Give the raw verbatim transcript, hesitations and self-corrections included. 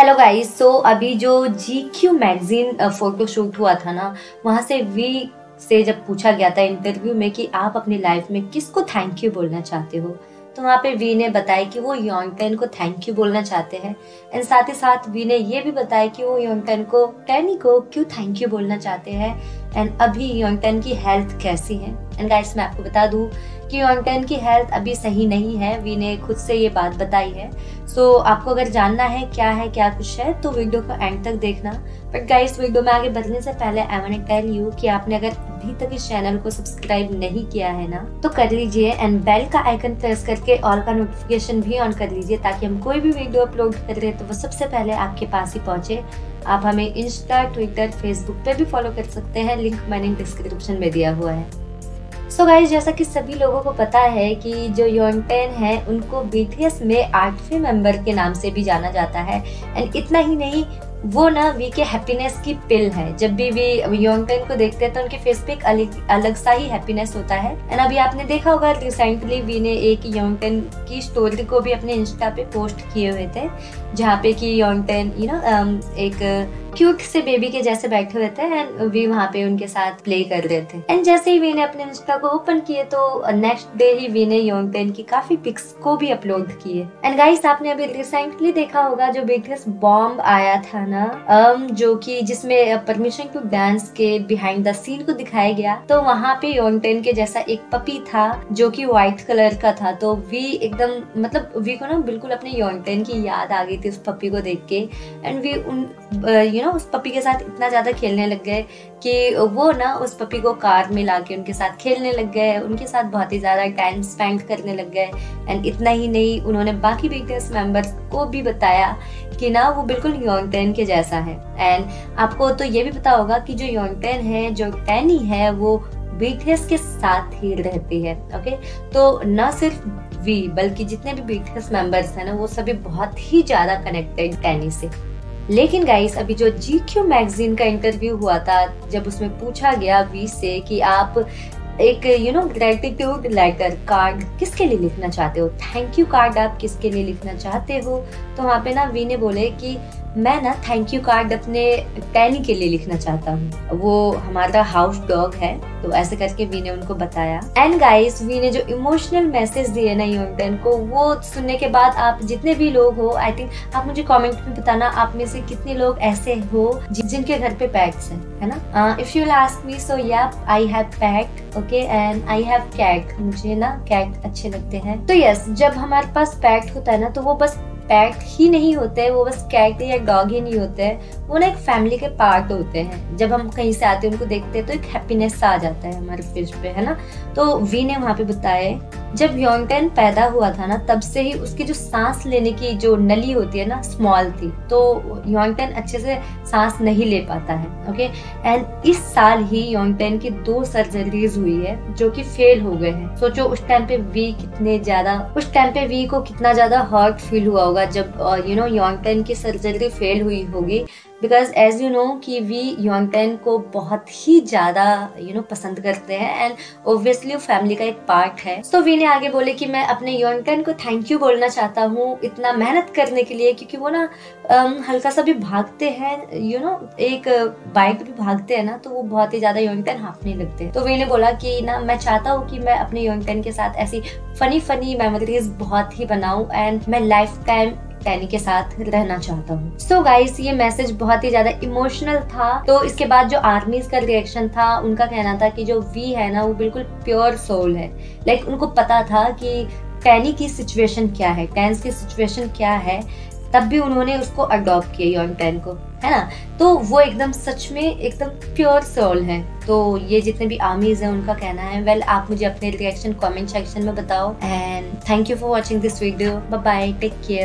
Hello guys, so अभी जो G Q magazine photo shoot हुआ था ना, वहाँ से वी से जब पूछा गया था इंटरव्यू में कि आप अपनी लाइफ में किसको थैंक यू बोलना चाहते हो, तो वहाँ पे वी ने बताया कि वो योंगटेन को थैंक यू बोलना चाहते हैं। एंड साथ ही साथ वी ने ये भी बताया कि वो योंगटेन को टैनी को क्यों थैंक यू बोलना चाहते हैं एंड अभी योंगटेन की हेल्थ कैसी है। एंड गाइस, मैं आपको बता दूं कि योंगटेन की हेल्थ अभी सही नहीं है, वी ने खुद से ये बात बताई है। सो so, आपको अगर जानना है क्या है क्या कुछ है तो वीडियो को एंड तक देखना। बट गाइस, वीडियो में आगे बढ़ने से पहले I want to tell you कि आपने अगर अभी तक इस चैनल को सब्सक्राइब नहीं किया है ना तो कर लीजिए एंड बेल का आइकन प्रेस करके ऑल का नोटिफिकेशन भी ऑन कर लीजिए ताकि हम कोई भी वीडियो अपलोड कर रहे तो वो सबसे पहले आपके पास ही पहुंचे। आप हमें इंस्टा, ट्विटर, फेसबुक पे भी फॉलो कर सकते हैं, लिंक मैंने डिस्क्रिप्शन में दिया हुआ है। सो so गाइस, जैसा कि सभी लोगों को पता है कि जो योंगटेन है उनको बीटीएस में आठवें मेंबर के नाम से भी जाना जाता है। एंड इतना ही नहीं, वो ना वी के हैप्पीनेस की पिल है। जब भी वी योंगटेन को देखते हैं तो उनके फेस पे एक अलग अलग सा ही हैप्पीनेस होता है। एंड अभी आपने देखा होगा रिसेंटली वी ने एक योंगटेन की स्टोरी को भी अपने इंस्टा पे पोस्ट किए हुए थे, जहाँ पे कि योंगटेन यू नो एक क्यूट से बेबी के जैसे बैठे हुए थे एंड वी वहाँ पे उनके साथ प्ले कर रहे थे। एंड जैसे ही वी ने अपने इंस्टा को ओपन किए तो नेक्स्ट डे ही वी ने योंगटेन की काफी पिक्स को भी अपलोड किए। एंड गाइस, आपने अभी रिसेंटली देखा होगा जो बीटीएस बॉम्ब आया था ना, um, जो कि जिसमें परमिशन टू डांस के बिहाइंड द सीन को दिखाया गया, तो वहाँ पे योंगटेन के जैसा एक पपी था जो कि व्हाइट कलर का था। तो वी एकदम मतलब वी को ना बिल्कुल अपने योंगटेन की याद आ गई थी उस पपी को देख के। एंड वी उन यू नो उस पपी के साथ इतना ज्यादा खेलने लग गए कि वो ना उस पपी को कार में लाके उनके साथ खेलने लग गए, उनके साथ बहुत ही ज्यादा टाइम स्पेंड करने लग गए। एंड इतना ही नहीं, उन्होंने बाकी बीटीएस मेंबर्स को भी बताया कि ना वो बिल्कुल योंगटेन के जैसा है। एंड आपको तो ये भी पता होगा कि जो योंगटेन है, जो टैनी है, वो बीटीएस के साथ ही रहती है। ओके, तो न सिर्फ वी बल्कि जितने भी बीटीएस मेंबर्स हैं ना, वो सभी बहुत ही ज्यादा कनेक्टेड टैनी से। लेकिन गाइस, अभी जो जी क्यू मैगजीन का इंटरव्यू हुआ था, जब उसमें पूछा गया वी से कि आप एक you know gratitude letter card किसके लिए लिखना चाहते हो, थैंक यू कार्ड आप किसके लिए लिखना चाहते हो, तो वहाँ पे ना वी ने बोले कि मैं ना थैंक यू कार्ड अपने टैनी के लिए लिखना चाहता हूँ, वो हमारा हाउस डॉग है। तो ऐसे करके वी ने उनको बताया। एंड गाइस, वी ने जो इमोशनल मैसेज दिए ना योंगटेन को, वो सुनने के बाद आप जितने भी लोग हो, आई थिंक आप मुझे कमेंट में बताना आप में से कितने लोग ऐसे हो जिनके घर पे पेट्स हैं, है ना। If you ask me, so yeah I have pet, okay, and I have cat. मुझे ना कैट अच्छे लगते हैं। तो यस, जब हमारे पास पेट होता है ना तो वो बस पेट ही नहीं होते हैं, वो बस कैट या डॉग ही नहीं होते हैं, वो ना एक फैमिली के पार्ट होते हैं। जब हम कहीं से आते हैं उनको देखते हैं तो एक हैप्पीनेस आ जाता है हमारे फेस पे, है ना। तो वी ने वहाँ पे बताया जब योंगटेन पैदा हुआ था ना, तब से ही उसकी जो सांस लेने की जो नली होती है ना, स्मॉल थी, तो योंगटेन अच्छे से सांस नहीं ले पाता है। ओके, एंड इस साल ही योंगटेन की दो सर्जरीज हुई है जो कि फेल हो गए हैं। सोचो उस टाइम पे वी कितने ज्यादा उस टाइम पे वी को कितना ज्यादा हर्ट फील हुआ होगा जब यू नो योंगटेन की सर्जरी फेल हुई होगी। बिकॉज एज यू नो कि वी योंगटेन को बहुत ही ज्यादा यू नो पसंद करते हैं एंड ऑब्वियसली फैमिली का एक पार्ट है। सो वी ने आगे बोले कि मैं अपने योंगटेन को थैंक यू बोलना चाहता हूँ इतना मेहनत करने के लिए, क्योंकि वो ना um, हल्का सा भी भागते हैं, यू नो एक बाइक भी भागते हैं ना, तो वो बहुत ही ज्यादा योंगटेन हाँफने लगते हैं। तो वी ने बोला कि ना मैं चाहता हूँ कि मैं अपने योंगटेन के साथ ऐसी फनी फनी मेमोरीज बहुत ही बनाऊं एंड मैं लाइफ टाइम टैनी के साथ रहना चाहता हूँ। सो गाइस, ये मैसेज बहुत ही ज्यादा इमोशनल था। तो इसके बाद जो आर्मीज का रिएक्शन था, उनका कहना था कि जो वी है ना, वो बिल्कुल प्योर सोल है। लाइक like, उनको पता था कि टैनी की सिचुएशन क्या है, टैन्स की सिचुएशन क्या है, तब भी उन्होंने उसको अडॉप्ट किया योंगटेन को, है ना। तो वो एकदम सच में एकदम प्योर सोल है। तो ये जितने भी आर्मीज हैं उनका कहना है। वेल well, आप मुझे अपने रिएक्शन कमेंट सेक्शन में बताओ and thank you for watching this video. Bye bye, take care.